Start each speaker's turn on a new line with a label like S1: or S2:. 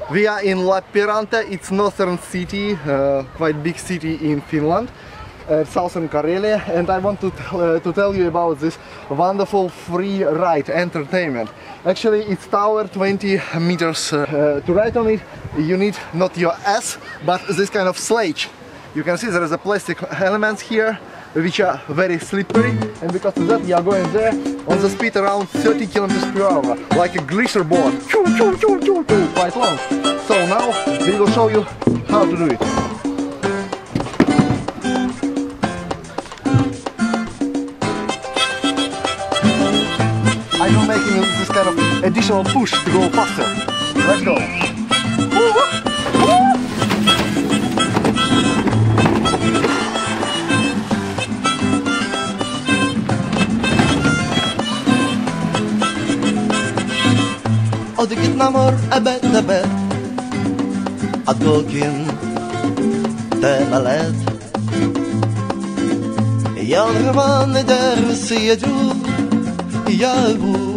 S1: We are in Lappeenranta. It's northern city, quite big city in Finland, southern Karelia, and I want to tell you about this wonderful free ride entertainment. Actually, it's tower 20 meters. To ride on it, you need not your ass, but this kind of sledge. You can see there is a plastic elements here, which are very slippery, and because of that, you are going there on the speed around 30 kilometers per hour, like a glisser board. Quite long. So now we will show you how to do it. I'm making this kind of additional push to go faster. Let's go.
S2: Odgit namor ebet Adgolkin temalet Jan Roman der Siedu Jagu